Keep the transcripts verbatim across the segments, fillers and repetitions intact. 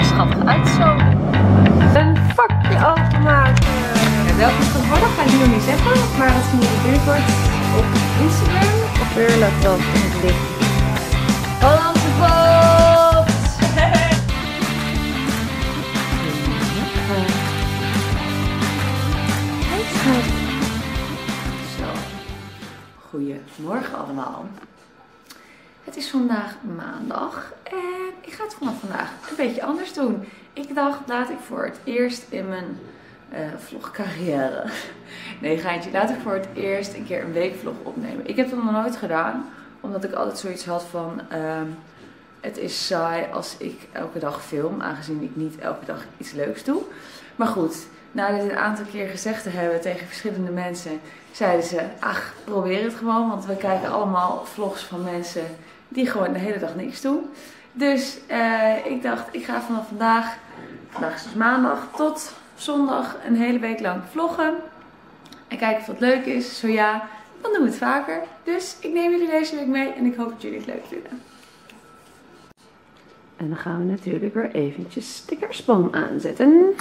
schattig uit zo. Een vakje openmaken. Ja, welke het gaat worden ga ik nu nog niet zeggen. Maar dat zien jullie binnenkort op Instagram. Of weer laat wel in het licht. Hollandse boot! Zo. Goedemorgen allemaal. Het is vandaag maandag en ik ga het vanaf vandaag een beetje anders doen. Ik dacht, laat ik voor het eerst in mijn uh, vlogcarrière, nee geintje, laat ik voor het eerst een keer een weekvlog opnemen. Ik heb dat nog nooit gedaan, omdat ik altijd zoiets had van, uh, het is saai als ik elke dag film, aangezien ik niet elke dag iets leuks doe. Maar goed, na dit een aantal keer gezegd te hebben tegen verschillende mensen, zeiden ze, ach, probeer het gewoon, want we kijken allemaal vlogs van mensen die gewoon de hele dag niks doen. Dus uh, ik dacht, ik ga vanaf vandaag, vandaag is dus maandag, tot zondag een hele week lang vloggen. En kijken of het leuk is. Zo ja, dan doen we het vaker. Dus ik neem jullie deze week mee en ik hoop dat jullie het leuk vinden. En dan gaan we natuurlijk weer eventjes de kerstboom aanzetten.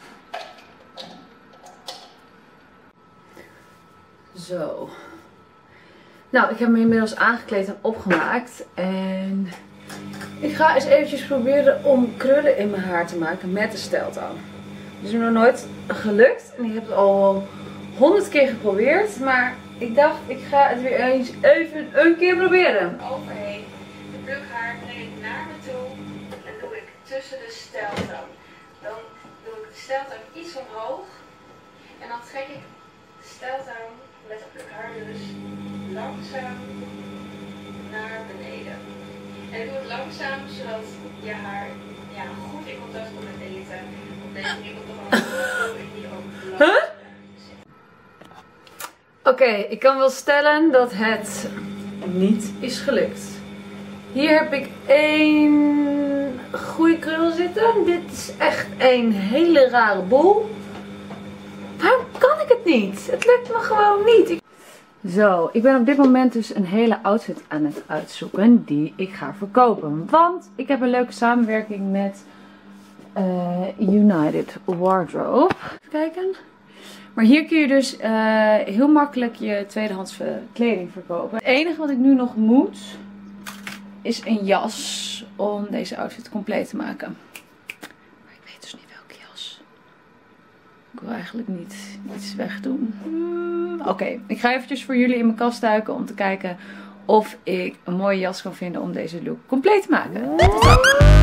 Zo. Nou, ik heb me inmiddels aangekleed en opgemaakt. En ik ga eens eventjes proberen om krullen in mijn haar te maken met de steltang. Dat is me nog nooit gelukt. En ik heb het al honderd keer geprobeerd. Maar ik dacht, ik ga het weer eens even een keer proberen. Overheen de plukhaar breng ik naar me toe. En doe ik tussen de steltang. Dan doe ik de steltang iets omhoog. En dan trek ik de steltang met de plukhaar dus langzaam naar beneden. En ik doe het langzaam zodat je haar ja, goed in contact komt met eten. Op deze manier komt het allemaal ik hier ook langzaam. Huh? Oké, okay, ik kan wel stellen dat het niet is gelukt. Hier heb ik één goede krul zitten. Dit is echt een hele rare boel. Waarom kan ik het niet? Het lukt me gewoon niet. Ik... Zo, ik ben op dit moment dus een hele outfit aan het uitzoeken die ik ga verkopen. Want ik heb een leuke samenwerking met uh, United Wardrobe. Even kijken. Maar hier kun je dus uh, heel makkelijk je tweedehands kleding verkopen. Het enige wat ik nu nog moet is een jas om deze outfit compleet te maken. Maar ik weet dus niet welke jas. Ik wil eigenlijk niet iets wegdoen. Hmm, Oké, okay. Ik ga eventjes voor jullie in mijn kast duiken om te kijken of ik een mooie jas kan vinden om deze look compleet te maken. Tot zo!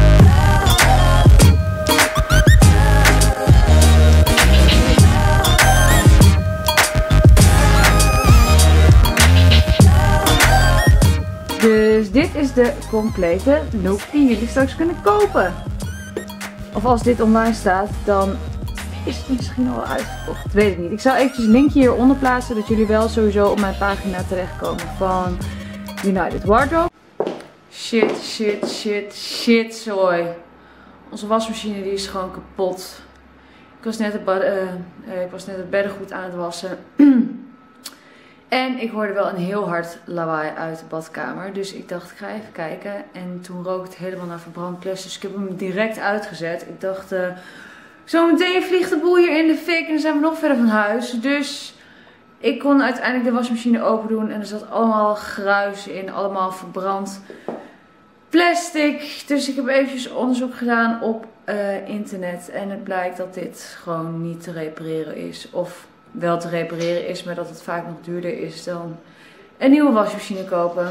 Dus dit is de complete look die jullie straks kunnen kopen. Of als dit online staat, dan is het misschien al uitverkocht. Dat weet ik niet. Ik zal eventjes een linkje hieronder plaatsen, dat jullie wel sowieso op mijn pagina terechtkomen van United Wardrobe. Shit, shit, shit, shit, zooi. Onze wasmachine die is gewoon kapot. Ik was net het, bad, uh, uh, ik was net het beddengoed aan het wassen. En ik hoorde wel een heel hard lawaai uit de badkamer. Dus ik dacht, ik ga even kijken. En toen rook het helemaal naar verbrand plus. Dus ik heb hem direct uitgezet. Ik dacht, uh, zometeen vliegt de boel hier in de fik. En dan zijn we nog verder van huis. Dus ik kon uiteindelijk de wasmachine open doen. En er zat allemaal gruis in. Allemaal verbrand plastic. Dus ik heb eventjes onderzoek gedaan op uh, internet. En het blijkt dat dit gewoon niet te repareren is. Of wel te repareren is, maar dat het vaak nog duurder is dan een nieuwe wasmachine kopen.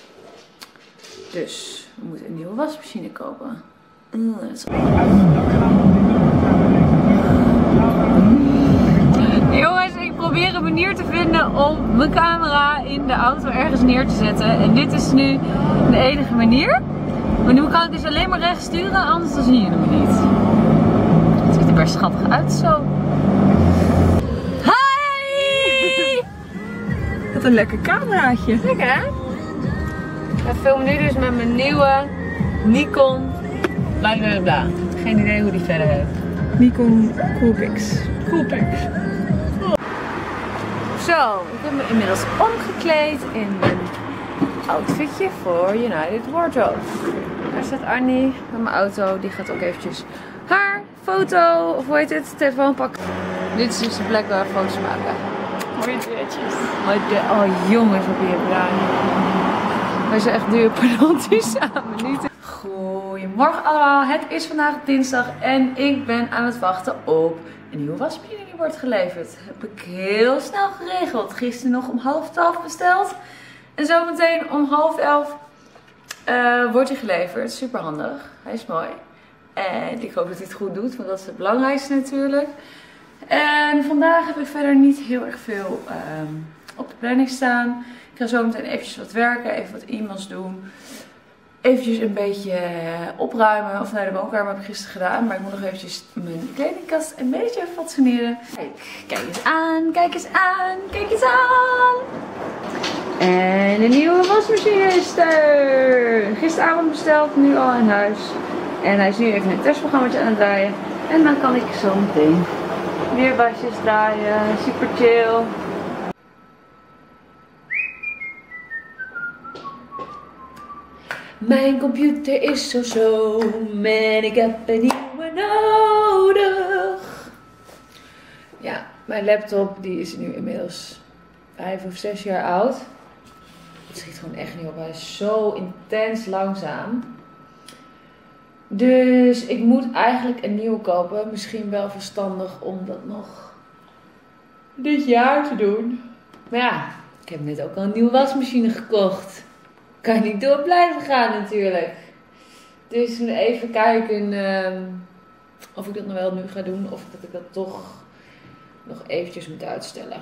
Dus we moeten een nieuwe wasmachine kopen. Mm, dat is... Jongens, ik probeer een manier te vinden om mijn camera in de auto ergens neer te zetten. En dit is nu de enige manier. Maar nu kan ik dus alleen maar rechts sturen, anders dan zie je hem niet. Het ziet er best schattig uit zo. Wat een lekker cameraatje. Lekker hè? Ik film nu dus met mijn nieuwe Nikon bla bla bla. Geen idee hoe die verder heet. Nikon Coolpix. Coolpix. Zo, ik heb me inmiddels omgekleed in mijn outfitje voor United Wardrobe. Daar staat Annie aan mijn auto. Die gaat ook eventjes haar foto, of hoe heet het, telefoon pakken. Dit is dus de plek waar we foto's maken. Mooie duetjes. Oh jongens, wat ben je bruin. Wij zijn echt duur penalty samen. Niet. Goedemorgen allemaal. Het is vandaag dinsdag en ik ben aan het wachten op een nieuwe wasmachine die wordt geleverd. Dat heb ik heel snel geregeld. Gisteren nog om half twaalf besteld. En zometeen om half elf uh, wordt hij geleverd. Super handig. Hij is mooi. En ik hoop dat hij het goed doet, want dat is het belangrijkste natuurlijk. En vandaag heb ik verder niet heel erg veel um, op de planning staan. Ik ga zo meteen eventjes wat werken, even wat e-mails doen. Eventjes een beetje opruimen. Of nee, de woonkamer heb ik gisteren gedaan. Maar ik moet nog eventjes mijn kledingkast een beetje even fatsoeneren. Kijk, kijk eens aan, kijk eens aan, kijk eens aan. En de nieuwe wasmachine is er. Gisteravond besteld, nu al in huis. En hij is nu even een testprogramma aan het draaien. En dan kan ik zo meteen weer wasjes draaien. Super chill. Mijn computer is zo zo en ik heb een nieuwe nodig. Ja, mijn laptop die is nu inmiddels vijf of zes jaar oud. Het schiet gewoon echt niet op. Hij is zo intens langzaam. Dus ik moet eigenlijk een nieuwe kopen. Misschien wel verstandig om dat nog dit jaar te doen. Maar ja, ik heb net ook al een nieuwe wasmachine gekocht. Kan niet door blijven gaan natuurlijk. Dus ik moet even kijken uh, of ik dat nog wel nu ga doen. Of dat ik dat toch nog eventjes moet uitstellen.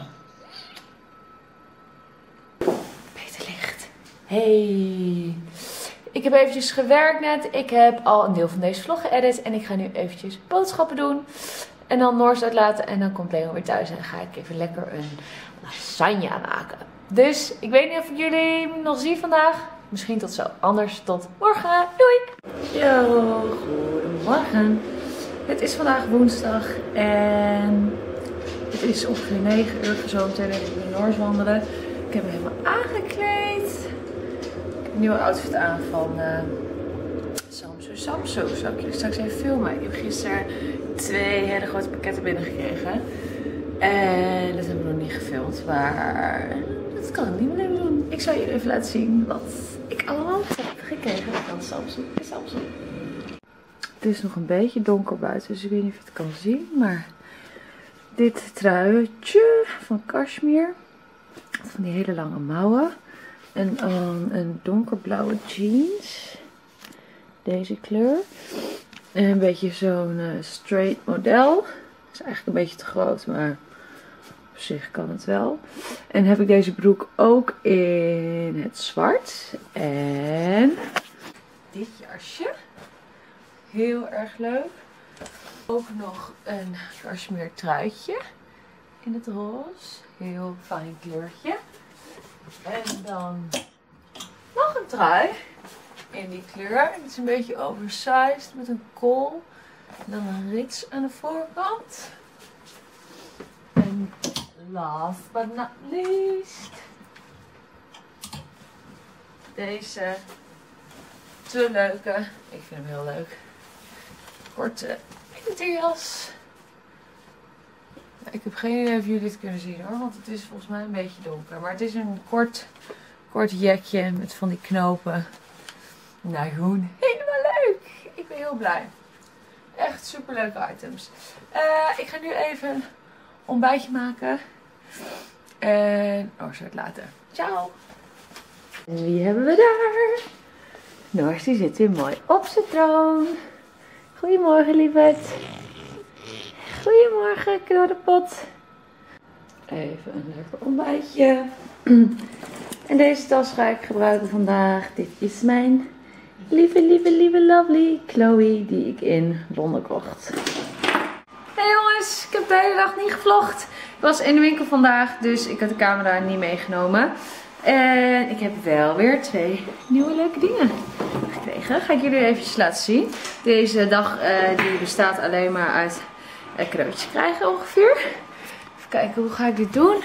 Beter licht. Hey. Ik heb eventjes gewerkt net. Ik heb al een deel van deze vlog geëdit. En ik ga nu eventjes boodschappen doen. En dan Noors uitlaten. En dan komt Leo weer thuis. En dan ga ik even lekker een lasagne maken. Dus ik weet niet of ik jullie nog zie vandaag. Misschien tot zo. Anders tot morgen. Doei! Yo, goedemorgen. Het is vandaag woensdag. En het is ongeveer negen uur. Zo meteen even de Noors wandelen. Ik heb me helemaal aangekleed. Een nieuwe outfit aan van uh, Samso Samso. Zal ik jullie straks even filmen. Ik heb gisteren twee hele grote pakketten binnengekregen. En dat hebben we nog niet gefilmd. Maar dat kan ik niet meer even doen. Ik zal jullie even laten zien wat ik allemaal heb gekregen van Samso en Samso. Het is nog een beetje donker buiten. Dus ik weet niet of je het kan zien. Maar dit truitje van Cashmere. Van die hele lange mouwen. En um, een donkerblauwe jeans. Deze kleur. En een beetje zo'n uh, straight model. Is eigenlijk een beetje te groot, maar op zich kan het wel. En heb ik deze broek ook in het zwart. En dit jasje. Heel erg leuk. Ook nog een cashmere truitje in het roze. Heel fijn kleurtje. En dan nog een trui in die kleur. Het is een beetje oversized met een kool. En dan een rits aan de voorkant. En last but not least. Deze te leuke. Ik vind hem heel leuk. Korte winterjas. Ik heb geen idee of jullie dit kunnen zien hoor, want het is volgens mij een beetje donker. Maar het is een kort, kort jekje met van die knopen. Nou gewoon helemaal leuk. Ik ben heel blij. Echt super leuke items. Uh, ik ga nu even een ontbijtje maken. En Noors het later. Ciao. En wie hebben we daar? Noors die zit weer mooi op zijn troon. Goedemorgen lieverd. Goedemorgen, knordepot. Even een lekker ontbijtje. En deze tas ga ik gebruiken vandaag. Dit is mijn lieve, lieve, lieve, lovely Chloe die ik in Londen kocht. Hey jongens, ik heb de hele dag niet gevlogd. Ik was in de winkel vandaag, dus ik had de camera niet meegenomen. En ik heb wel weer twee nieuwe leuke dingen gekregen. Ga ik jullie even laten zien. Deze dag uh, die bestaat alleen maar uit uh, cadeautjes krijgen ongeveer. Even kijken, hoe ga ik dit doen?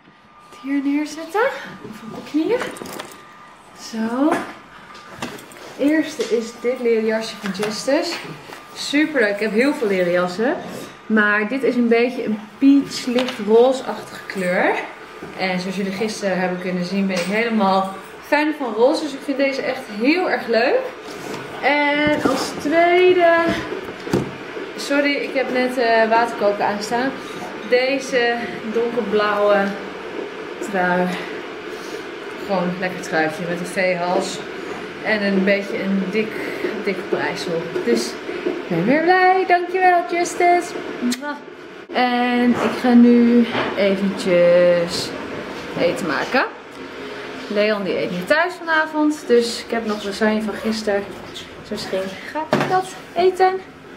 Het hier neerzetten. Even op de knieën. Zo. eerste is dit leren jasje van Justice. Super leuk. Ik heb heel veel leren jassen. Maar dit is een beetje een peach licht roze-achtige kleur. En zoals jullie gisteren hebben kunnen zien ben ik helemaal fan van roze. Dus ik vind deze echt heel erg leuk. En als tweede... Sorry, ik heb net uh, waterkoken aanstaan. Deze donkerblauwe trui. Gewoon een lekker truitje met een V-hals. En een beetje een dik, dik prijsel. Dus ik ben weer blij. Dankjewel Justice. En ik ga nu eventjes eten maken. Leon die eet niet thuis vanavond. Dus ik heb nog lasagne van gisteren. Dus misschien ga ik dat eten.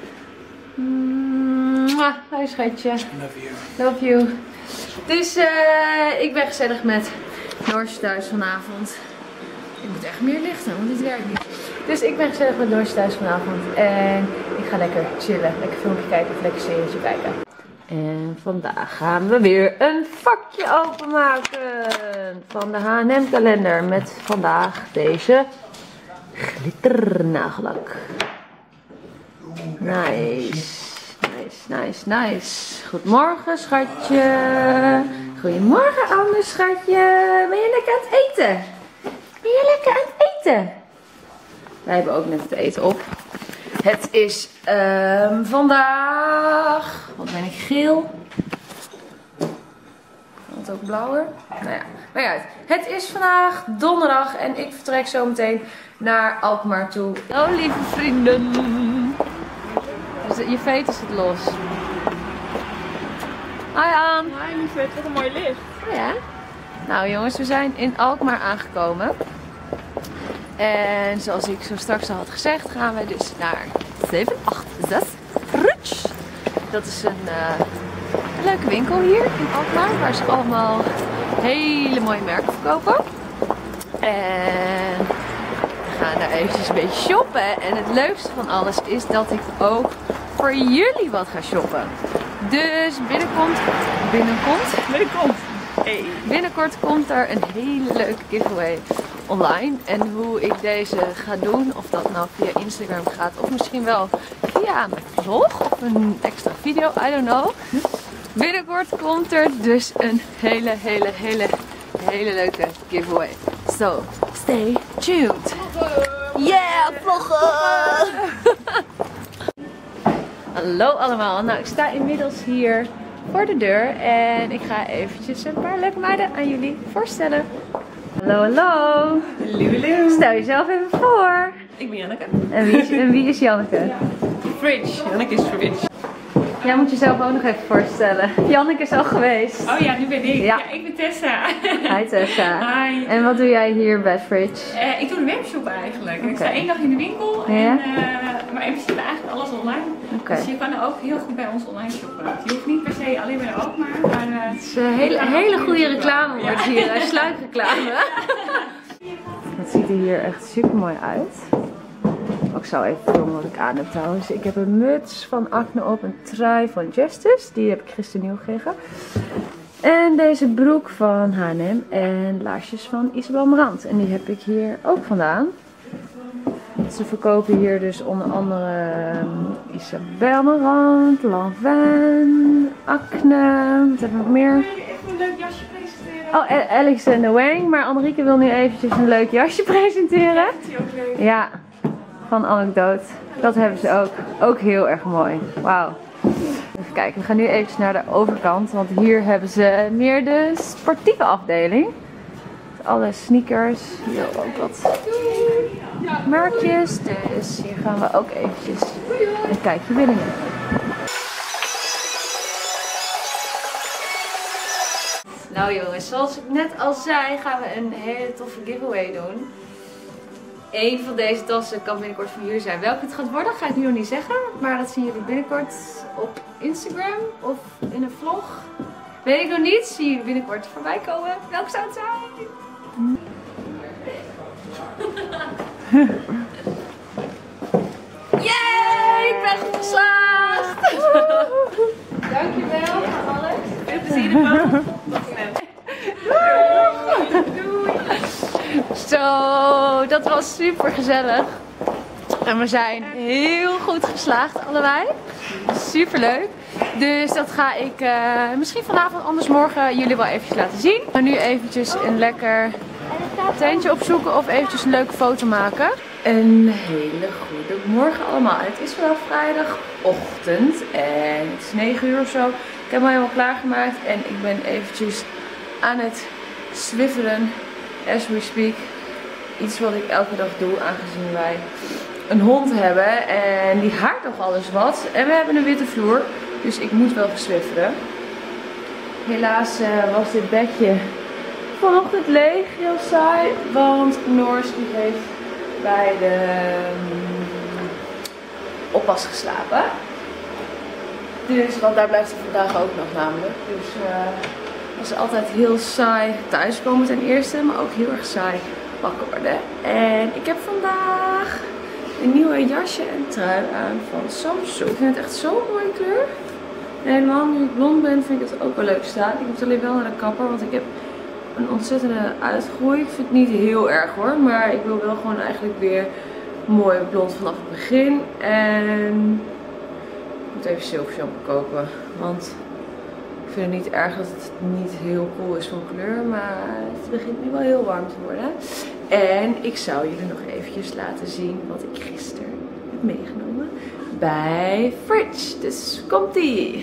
Mwah, hoi schatje. Love you. Love you. Dus uh, ik ben gezellig met Norsje thuis vanavond. Ik moet echt meer lichten, want dit werkt niet. Dus ik ben gezellig met Norsje thuis vanavond. En ik ga lekker chillen. Lekker filmpje kijken of lekker serietje kijken. En vandaag gaan we weer een vakje openmaken. Van de H en M kalender. Met vandaag deze glitter nagellak. Nice. Nice, nice, nice. Goedemorgen, schatje. Goedemorgen, anders, schatje. Ben je lekker aan het eten? Ben je lekker aan het eten? Wij hebben ook net het eten op. Het is um, vandaag... Wat ben ik geel? Kan het ook blauwer? Nou ja, maar ja, het is vandaag donderdag en ik vertrek zo meteen naar Alkmaar toe. Oh, lieve vrienden. Dus je veter zit los. Hi Aan. Hi lieverd, wat een mooi licht. Oh ja. Nou jongens, we zijn in Alkmaar aangekomen. En zoals ik zo straks al had gezegd, gaan we dus naar zeven acht zes Fruits. Dat is een uh, leuke winkel hier in Alkmaar, waar ze allemaal hele mooie merken verkopen. En we gaan daar eventjes een beetje shoppen. En het leukste van alles is dat ik ook voor jullie wat ga shoppen. Dus binnenkomt, binnenkomt, Binnenkomt. Hey. binnenkort komt er een hele leuke giveaway online. En hoe ik deze ga doen, of dat nou via Instagram gaat of misschien wel via mijn vlog of een extra video, I don't know. Binnenkort komt er dus een hele, hele, hele, hele leuke giveaway. So, stay tuned. Yeah, vloggen! Hallo allemaal, nou ik sta inmiddels hier voor de deur en ik ga eventjes een paar leuke meiden aan jullie voorstellen. Hallo, hallo! Hallo. Stel jezelf even voor. Ik ben Janneke. En wie is, en wie is Janneke? Fridge. Janneke is Fridge. Jij moet jezelf ook nog even voorstellen. Janneke is al geweest. Oh ja, nu ben ik. Ja. Ja, ik ben Tessa. Hi Tessa. Hi. En wat doe jij hier bij Fridge? Uh, ik doe een webshop eigenlijk. Ik Oké. sta één dag in de winkel. Ja. En, uh, maar in principe eigenlijk alles online. Oké. Dus je kan ook heel goed bij ons online shoppen. Je hoeft niet per se alleen bij de Alkmaar. Maar uh, Het is een hele, hele goede reclame wordt hier. Ja. Sluikreclame. Het ziet er hier echt super mooi uit. Ik zal even filmen wat ik aan heb trouwens. Ik heb een muts van Acne op, een trui van Justice. Die heb ik gisteren nieuw gekregen. En deze broek van H en M en laarsjes van Isabel Marant. En die heb ik hier ook vandaan. Ze verkopen hier dus onder andere um, Isabel Marant, Lanvin, Acne. Wat hebben we nog meer? even een leuk jasje presenteren. Oh, Alexander Wang. Maar Annerieke wil nu eventjes een leuk jasje presenteren. Is die ook leuk? Ja, van Anekdote. Dat hebben ze ook. Ook heel erg mooi. Wauw. Even kijken, we gaan nu even naar de overkant. Want hier hebben ze meer de sportieve afdeling. Alle sneakers. Hier ook wat merkjes. Dus hier gaan we ook eventjes een kijkje binnen. Nou jongens, zoals ik net al zei, gaan we een hele toffe giveaway doen. Eén van deze tassen kan binnenkort van jullie zijn. Welke het gaat worden, ga ik nu nog niet zeggen. Maar dat zien jullie binnenkort op Instagram of in een vlog. Weet ik nog niet. Zie jullie binnenkort voorbij komen. Welke zou het zijn? Yay! Ik ben goed geslaagd! Dankjewel voor alles. Veel plezier ervan. Zo, dat was super gezellig. En we zijn heel goed geslaagd allebei. Super leuk. Dus dat ga ik uh, misschien vanavond, anders morgen jullie wel eventjes laten zien. We gaan nu eventjes een lekker tentje opzoeken of eventjes een leuke foto maken. Een hele goede morgen allemaal. Het is vandaag vrijdagochtend en het is negen uur of zo. Ik heb me helemaal klaargemaakt en ik ben eventjes aan het zwifferen as we speak. Iets wat ik elke dag doe, aangezien wij een hond hebben en die haart nog alles wat. En we hebben een witte vloer, dus ik moet wel zwifferen. Helaas uh, was dit bedje vanochtend leeg, heel saai, want Noors die heeft bij de um, oppas geslapen. Dus, want daar blijft hij vandaag ook nog namelijk. Dus uh, het was altijd heel saai thuiskomen ten eerste, maar ook heel erg saai wakker worden. En ik heb vandaag een nieuwe jasje en trui aan van Samsung. Ik vind het echt zo'n mooie kleur. En helemaal nu ik blond ben vind ik het ook wel leuk staan. Ik moet alleen wel naar de kapper, want ik heb een ontzettende uitgroei. Ik vind het niet heel erg hoor, maar ik wil wel gewoon eigenlijk weer mooi blond vanaf het begin. En ik moet even zilver shampoo kopen, want ik vind het niet erg dat het niet heel cool is van kleur, maar het begint nu wel heel warm te worden. En ik zou jullie nog eventjes laten zien wat ik gisteren heb meegenomen bij Fridge. Dus komt ie.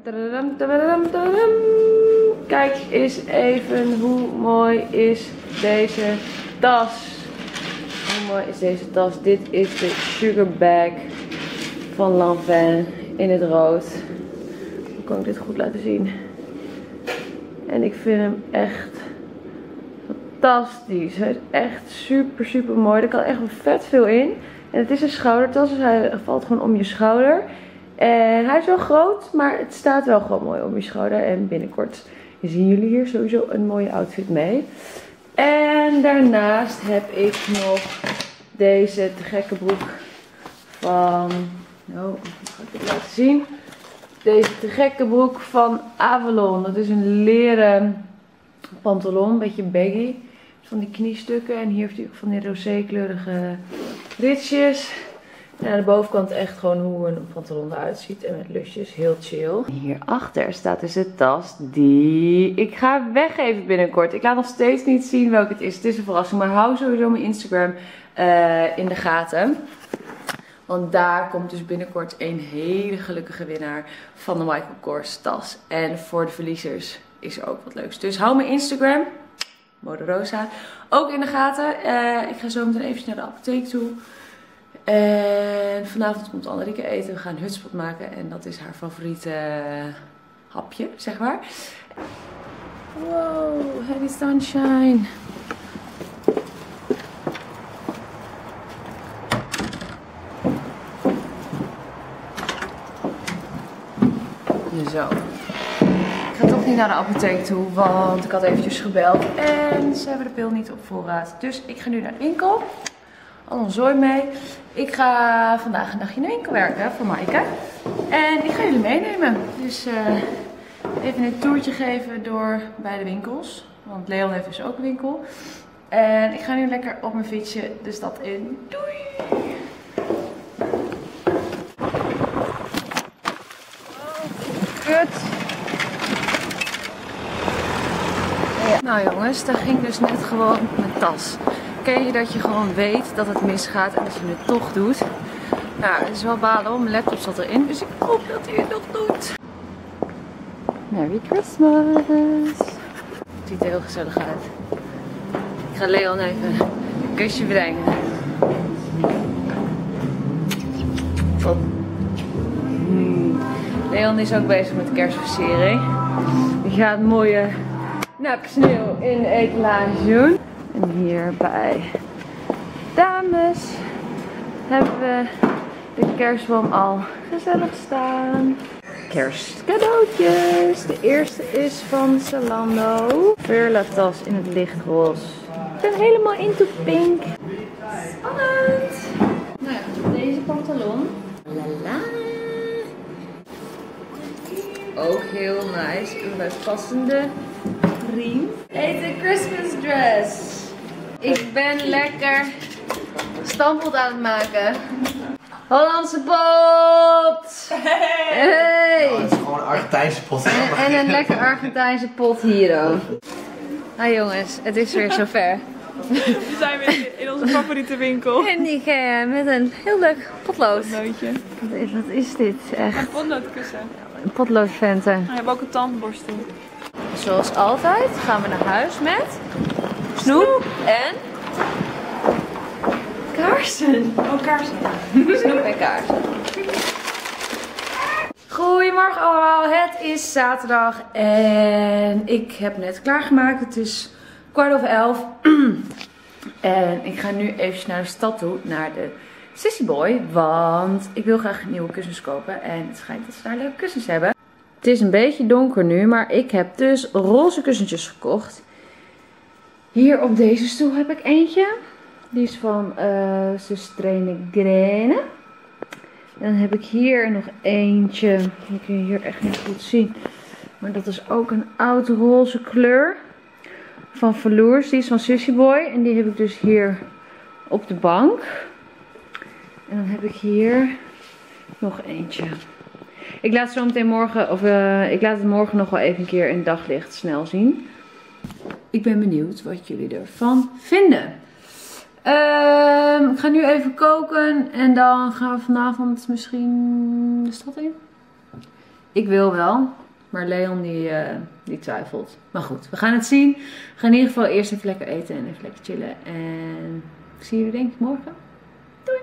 Kijk eens even hoe mooi is deze tas. Hoe mooi is deze tas. Dit is de Sugar Bag van Lanvin in het rood. Hoe kan ik dit goed laten zien? En ik vind hem echt fantastisch. Hij is echt super super mooi. Er kan echt wel vet veel in. En het is een schoudertas, dus hij valt gewoon om je schouder. En hij is wel groot, maar het staat wel gewoon mooi om je schouder. En binnenkort zien jullie hier sowieso een mooie outfit mee. En daarnaast heb ik nog deze te gekke broek van... Nou, hoe ga ik dit laten zien? Deze te gekke broek van Avalon. Dat is een leren pantalon, een beetje baggy. Van die kniestukken. En hier heeft hij ook van die roze-kleurige ritsjes. En aan de bovenkant echt gewoon hoe een pantalon eruit ziet. En met lusjes, heel chill. Hierachter staat dus de tas die ik ga weggeven binnenkort. Ik laat nog steeds niet zien welke het is. Het is een verrassing. Maar hou sowieso mijn Instagram uh, in de gaten. Want daar komt dus binnenkort een hele gelukkige winnaar van de Michael Kors tas. En voor de verliezers is er ook wat leuks. Dus hou mijn Instagram, Mode Rosa, ook in de gaten. Uh, ik ga zo meteen even naar de apotheek toe. En vanavond komt Annerieke eten. We gaan een hutspot maken. En dat is haar favoriete hapje, zeg maar. Wow, heavy sunshine. Zo. Ik ga toch niet naar de apotheek toe, want ik had eventjes gebeld. En ze hebben de pil niet op voorraad. Dus ik ga nu naar de winkel. Al een zooi mee. Ik ga vandaag een dagje in de winkel werken voor Maaike. En ik ga jullie meenemen. Dus uh, even een toertje geven door beide winkels. Want Leon heeft dus ook een winkel. En ik ga nu lekker op mijn fietsje de stad in. Doei! Kut! Ja. Nou jongens, daar ging dus net gewoon mijn tas. Ken je dat je gewoon weet dat het misgaat en dat je het toch doet? Nou, het is wel balen, want mijn laptop zat erin, dus ik hoop dat hij het nog doet. Merry Christmas! Het ziet er heel gezellig uit. Ik ga Leon even een kusje brengen. Op. Hmm. Leon is ook bezig met de kerstversiering. Die gaat mooie napsneeuw in de etalage doen. En hier bij dames hebben we de kerstboom al gezellig staan. Kerstcadeautjes. De eerste is van Zalando. Verla tas in het lichtroze. Ik ben helemaal into pink. Spannend. Nou ja, deze pantalon. Lala. Ook heel nice. Een bijpassende riem. Deze Christmas dress. Ik ben lekker Stampot aan het maken. Hollandse pot! Hey! Hey. Oh, het is gewoon een Argentijnse pot. En, en een lekker Argentijnse pot hier ook. Hi jongens, het is weer zover. We zijn weer in onze favoriete winkel. En ik uh, met een heel leuk potlood. Potloodje. Wat is, wat is dit echt? Een potloodkussen. Een potloodventen. We hebben ook een tandborstel. Zoals altijd gaan we naar huis met snoep en kaarsen. Oh, kaarsen. Snoep en kaarsen. Goedemorgen allemaal, het is zaterdag en ik heb net klaargemaakt. Het is kwart over elf en ik ga nu even naar de stad toe, naar de Sissy Boy, want ik wil graag nieuwe kussens kopen en het schijnt dat ze daar leuke kussens hebben. Het is een beetje donker nu, maar ik heb dus roze kussentjes gekocht. Hier op deze stoel heb ik eentje. Die is van uh, Sustrene Grene. En dan heb ik hier nog eentje. Die kun je hier echt niet goed zien. Maar dat is ook een oud roze kleur. Van Velours. Die is van Sissy Boy. En die heb ik dus hier op de bank. En dan heb ik hier nog eentje. Ik laat, zo meteen morgen, of, uh, ik laat het morgen nog wel even een keer in daglicht snel zien. Ik ben benieuwd wat jullie ervan vinden. Uh, ik ga nu even koken en dan gaan we vanavond misschien de stad in. Ik wil wel, maar Leon die, uh, die twijfelt. Maar goed, we gaan het zien. We gaan in ieder geval eerst even lekker eten en even lekker chillen. En ik zie jullie denk ik morgen. Doei!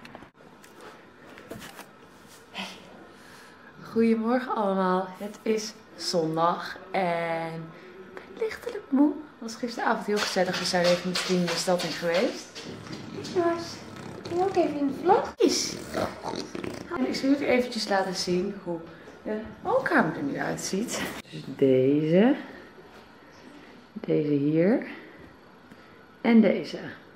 Hey. Goedemorgen allemaal. Het is zondag en ik ben lichtelijk moe. Het was gisteravond heel gezellig. We zijn even met vrienden de stad in geweest. Jongens, ben je ook even in de vlog? Is. En ik zal jullie eventjes laten zien hoe de woonkamer er nu uitziet. Dus deze. Deze hier. En deze.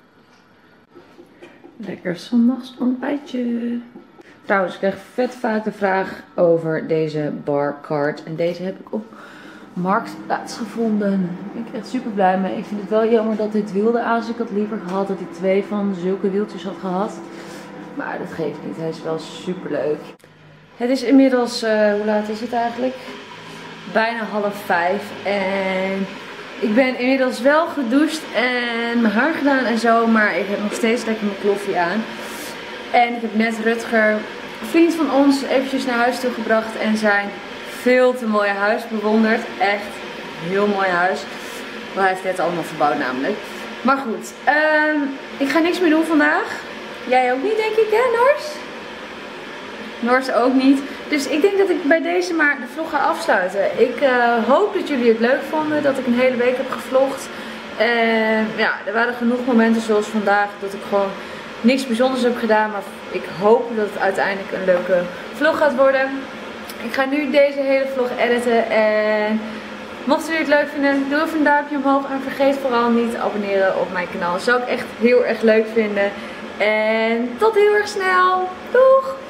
Lekker zondags ontbijtje. Trouwens, ik krijg vet vaak de vraag over deze barcard. En deze heb ik op Marktplaats gevonden. Daar ben ik echt super blij mee. Ik vind het wel jammer dat dit wiel eraan is. Ik had liever gehad dat hij twee van zulke wieltjes had gehad. Maar dat geeft niet. Hij is wel super leuk. Het is inmiddels, uh, hoe laat is het eigenlijk? Bijna half vijf. En ik ben inmiddels wel gedoucht en mijn haar gedaan en zo. Maar ik heb nog steeds lekker mijn kloffie aan. En ik heb net Rutger, een vriend van ons, eventjes naar huis toe gebracht. En zijn veel te mooie huis bewonderd. Echt heel mooi huis. Maar hij heeft net allemaal verbouwd namelijk. Maar goed, um, ik ga niks meer doen vandaag. Jij ook niet denk ik hè Nors? Nors ook niet. Dus ik denk dat ik bij deze maar de vlog ga afsluiten. Ik uh, hoop dat jullie het leuk vonden. Dat ik een hele week heb gevlogd. En ja, er waren genoeg momenten zoals vandaag dat ik gewoon niks bijzonders heb gedaan. Maar ik hoop dat het uiteindelijk een leuke vlog gaat worden. Ik ga nu deze hele vlog editen en mochten jullie het leuk vinden, doe even een duimpje omhoog en vergeet vooral niet te abonneren op mijn kanaal. Dat zou ik echt heel erg leuk vinden. En tot heel erg snel. Doeg!